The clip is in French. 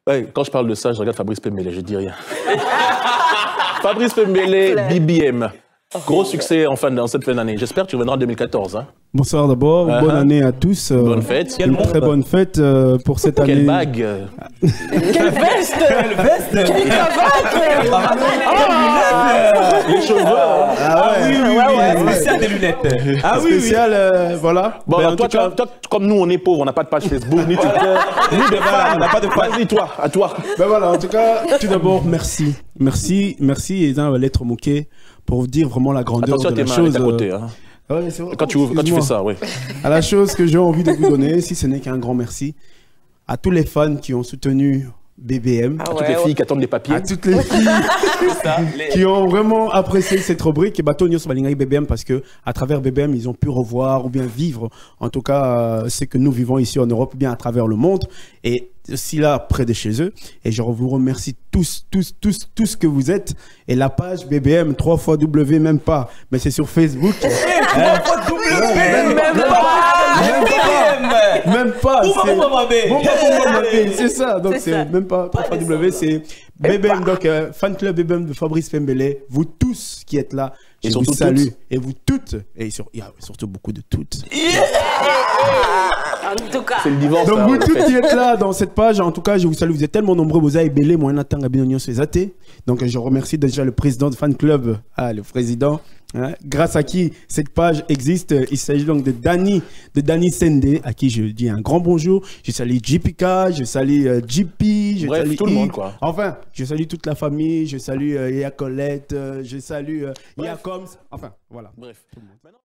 Ouais, quand je parle de ça, je regarde Fabrice Pembele, je dis rien. Fabrice Pembele, BBM. Gros succès en cette fin d'année. J'espère que tu reviendras en 2014. Hein. Bonsoir d'abord, bonne année à tous. Bonne fête. Une très bonne fête pour cette année. Quelle bague. Quelle veste. Quelle veste. Quelle cravate. Les cheveux. Ah oui, spécial des lunettes. Ah oui, spécial, voilà. Bon, alors, toi, comme nous, on est pauvres, on n'a pas de page Facebook, ni Twitter, ni de fans. On n'a pas de page. Vas-y, toi, à toi. Ben voilà, en tout cas, tout d'abord, merci. Merci, et dans la lettre moquée pour vous dire vraiment la grandeur Attention de la à tes chose. mains à côté. Hein. Ouais, vrai, quand tu fais ça, oui. À la chose que j'ai envie de vous donner, si ce n'est qu'un grand merci à tous les fans qui ont soutenu BBM, à toutes les filles qui attendent les papiers, à toutes les filles qui ont vraiment apprécié cette rubrique et Bateau News Balingaï BBM parce que à travers BBM ils ont pu revoir ou bien vivre en tout cas ce que nous vivons ici en Europe ou bien à travers le monde et aussi là près de chez eux et je vous remercie tous que vous êtes et la page BBM 3 fois W même pas mais c'est sur Facebook. 3 fois W même pas. C'est ça, donc c'est même pas 3W, c'est BBM, donc fan club BBM de Fabrice Pembele. Vous tous qui êtes là, je vous salue. Et vous toutes, et il y a surtout beaucoup de toutes. En tout cas. C'est le divorce. Donc vous toutes qui êtes là dans cette page, en tout cas, je vous salue. Vous êtes tellement nombreux, vous avez belé, moi, Nathan Gabinonion, c'est athée. Donc je remercie déjà le président de fan club, le président. Hein, grâce à qui cette page existe. Il s'agit donc de Danny Sende, à qui je dis un grand bonjour. Je salue JPK, je salue JP, je salue tout le monde, quoi. Enfin, je salue toute la famille, je salue Yaya Colette, je salue Yacoms. Enfin, voilà. Bref.